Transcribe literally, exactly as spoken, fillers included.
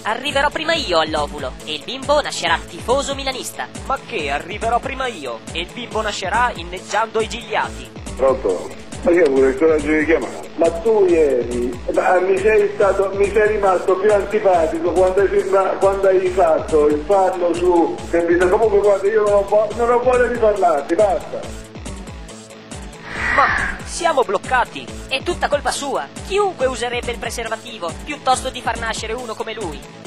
Arriverò prima io all'ovulo e il bimbo nascerà tifoso milanista. Ma che, arriverò prima io e il bimbo nascerà inneggiando i Gigliati. Pronto? Ma che pure il coraggio di chiamare? Ma tu ieri ma mi sei stato mi sei rimasto più antipatico quando hai, firma, quando hai fatto il fallo su capito? Comunque guarda, io non ho, non ho voglia di parlarti, basta. Ma siamo bloccati. È tutta colpa sua. Chiunque userebbe il preservativo piuttosto di far nascere uno come lui.